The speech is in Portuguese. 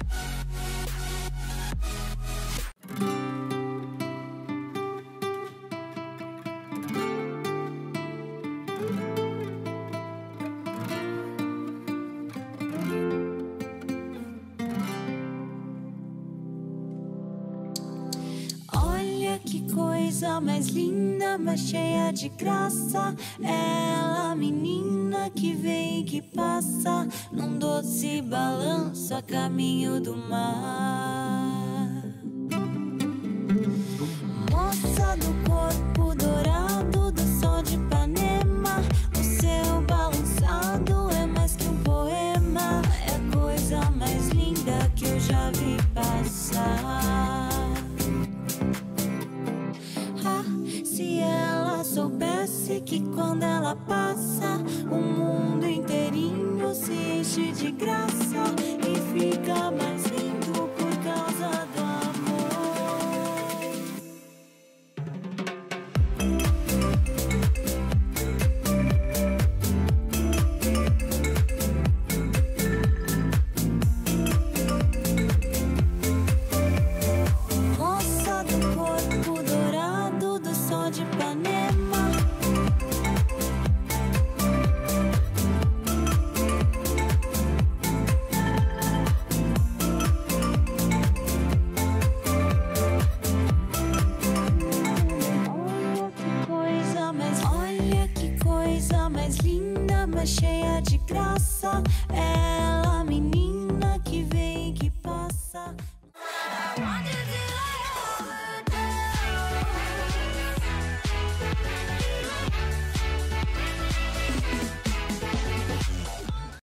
Coisa mais linda, mais cheia de graça. Ela, menina que vem e que passa num doce balanço a caminho do mar. Moça do corpo dourado do sol de Ipanema, o seu balançado é mais que um poema. É a coisa mais linda que eu já vi passar. Se ela soubesse que quando ela passa, o mundo inteirinho se enche de graça e fica mais lindo por causa do cheia de graça. Ela, menina